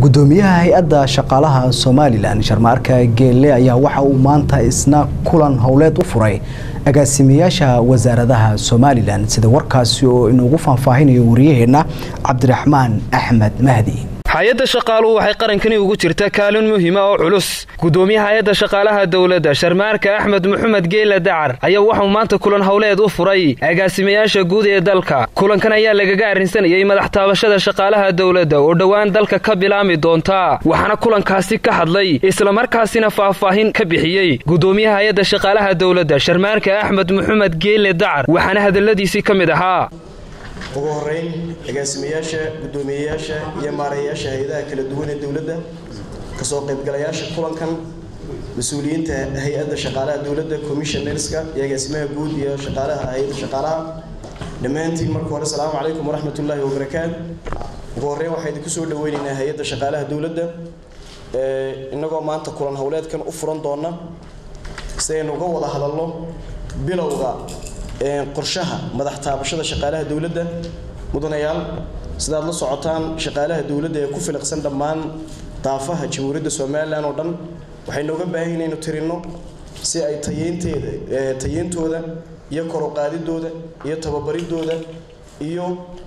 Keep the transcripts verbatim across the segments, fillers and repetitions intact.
gudoomiyaha hay'adda shaqaalaha Somaliland Sharmaarka Geelle ayaa waxa uu maanta isna kulan howleed u furay agaasimayaasha wasaaradaha Somaliland sida warkaasi oo inuu faahfaahinayo wariyaheena Cabdiraxmaan Axmed Mahdi. hay'adda shaqaaluhu waxay qarankani ugu jirtaa kaalin muhiim ah oo culus. gudoomiyaha hay'adda shaqaalaha dawladda Sharmaarka Axmed Maxamed Geelle Dacar ayaa waxa uu maanta kulan howleed u furay agaasimayaasha guud ee dalka. kulankan ayaa lagaga arrinsanayay madax taabashada shaqaalaha dawladda oo dhawaan dalka ka bilaami doonta. waxaana kulankaasi ka hadlay isla markaasina faahfaahin ka bixiyay gudoomiyaha hay'adda shaqaalaha dawladda Sharmaarka Axmed Maxamed Geelle Dacar waxaana hadaladiisii kamid ahaa ugu horeyn agaasimayaasha gudoomiyayaasha iyo maareeyaasha hay'adaha kala duwan ee dawladda ka soo qaybgalayaasha kulankan mas'uuliyiinta hay'adda shaqaalaha dawladda commissionerska iyo agaasimaha guud iyo shaqaalaha hay'adda shaqaalaha dhamaantiin marka hore assalaamu calaykum waraxmatullaahi wabarakaatuh. ugu horeyn waxaan idinku soo dhaweynaynaa hay'adda shaqaalaha dawladda ee inagoo maanta kulan howleedkan u furan doona si aynu uga wada hadalno bilowga qorshaha madax taabashada shaqaalaha dawladda. mudanayaal sidaad la socotaan shaqaalaha dawladda ee ku filaqsan dhammaan daafaha jamhuuriyadda Soomaaliland oo dhan waxay nooga baahan yihiin inaynu tirino si ay tayeynteeda tayeyntooda iyo kor u qaadidooda iyo tababaridooda iyo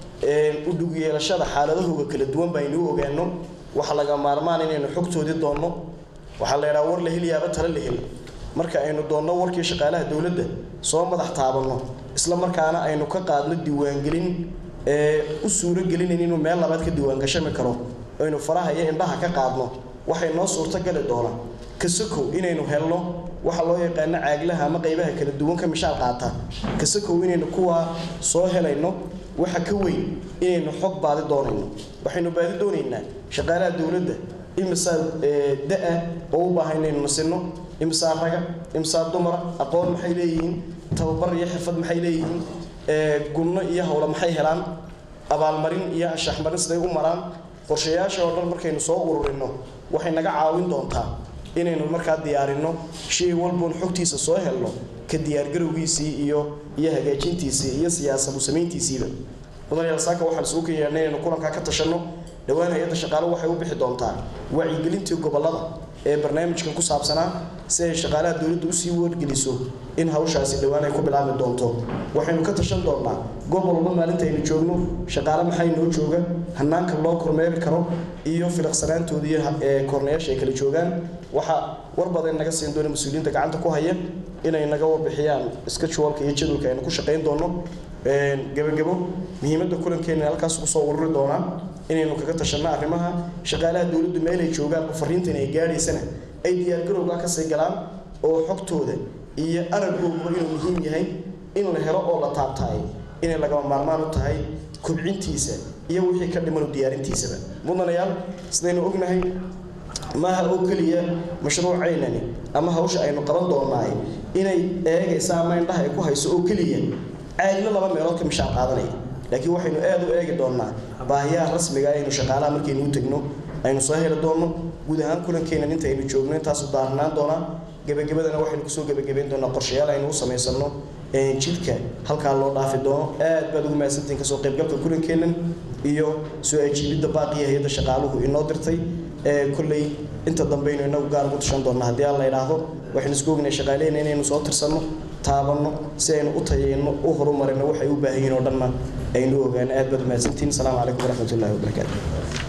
u dhug yeelashada xaaladahooda kala duwan baynu ogaano. waxa laga maarmaan inaynu xogtoodii doonno waxa la yiraahdaa war la heliyaaba tala la hel marka aynu doonno warkii shaqaalaha dawladda soo madax taabano isla markaana aynu ka qaadno diiwaan gelin ee u suuro gelinayna inuu meel labaad ka diiwaan gashami karo aynu faraha iyo indhaha ka qaadno waxay noo suurto gali doona kasako inaynu helno waxa loo yaqaan caaglaha ama qaybaha kala duwan ka mishaar qaata kasako inaynu kuwa soo helayno waxa ka weyn inaynu xog baadi doonayno waxaynu baadi doonaynaa shaqaalaha dawladda imisa daa oo u baahan inaynu nasino imisa raga imisa dumar aqoon maxay leeyihiin tababar iyo xirfad maxay leeyihiin ee gunno iyo hawlo maxay helaan abaalmarin iyo anshax marin siday u maraan qorshayaasha oo dhan markaynu soo ururino waxay naga caawin doontaa inaynu markaa diyaarino shay walba xogtiisa soo helno ka diyaar garowgiisii iyo iyo hagaajintiisii iyo siyaasad u sameyntiisiiba. mudanayaal saaka waxaan soo keenay inaynu kulanka ka tashano dhawaan hay'adda shaqaaluhu waxay u bixi doontaa wacyigelintii gobolada ee barnaamijkan ku saabsanaa si ay shaqaalaha dawladdu u sii wargeliso in hawshaasi dhawaan ay ku bilaabmi doonto. waxaynu ka tashan doonaa gobol walba maalinta aynu joogno shaqaale maxay noo jooga hanaanka loo kormeeri karo iyo filaqsanaantooda iyo korneyaasha ay kala joogaan. waxa war badan naga siin doona mas'uuliyiinta gacanta ku haya inay naga warbixiyaan schedule-ka iyo jadwalka aynu ku shaqeyn doono. een gabagabo muhiimadda kulankeena halkaas ku soo ururi doona inaynu kaga tashano arrimaha shaqaalaha dawladdu meel ay joogaan fariinta inay gaadhaysana ay diyaar garowga ka sii galaan oo xogtooda iyo aragooda inuu muhiim yahay in la helo oo la taabtaay inay laga maarmaan u tahay kubcintiisa iyo wixii ka dhiman diyaarintiisaba. mudanayaal sidaynu ognahay maaha oo kaliya mashruuceynani ama hawsha aynu qaban doonaa inay eegaysa ama indhaha ay ku hayso oo kaliya caagna laba meelood ka mishaar qaadanay laakiin waxaynu aad u eegi doonaa baahiyaha rasmiga ah ee shaqaalaha markaynu u tagno aynu soo heli doono guud ahaan kulankeena inta aynu joogno intaas u daarnaan doona. gabagabadana waxaynu ku soo gabagabeyn doonaa qorshayaal aynu u sameysano ee jidka halka loo dhaafi doono. aad baad ugu mahadsantiin ka soo qaybgalka kulankeena iyo soo ajiibida baaqiyaha hay'adda shaqaaluhu inoo dirtay ee kullay inta dambeeyna inagu gaar ugu tashan doonaa haddii alla yiraahdo. waxaynu isku ognahay shaqaaleena inaynu soo tirsano taabano si aynu u tayeyno u horumarino waxay u baahan yihiin oo dhanna aynu ogaan. aad baad mahadsantiin. assalaamu calaykum waraxmatullaahi wabarakaatuh.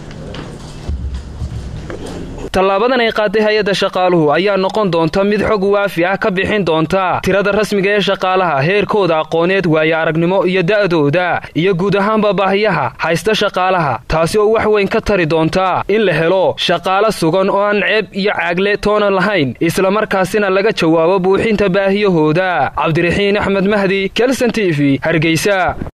tallaabadan ay qaaday hay'adda shaqaaluhu ayaa noqon doonta mid xog waafi ah ka bixin doonta tirada rasmiga ee shaqaalaha heerkooda aqooneed waayo aragnimo iyo da'dooda iyo guud ahaanba baahiyaha haysta shaqaalaha taasi oo wax weyn ka tari doonta in la helo shaqaale sugan oo aan ceeb iyo caagle toona lahayn isla markaasina laga jawaabo buuxinta baahiyahooda. Cabdiraxiin Axmed Mahdi, Kelson T V, Hargeysa.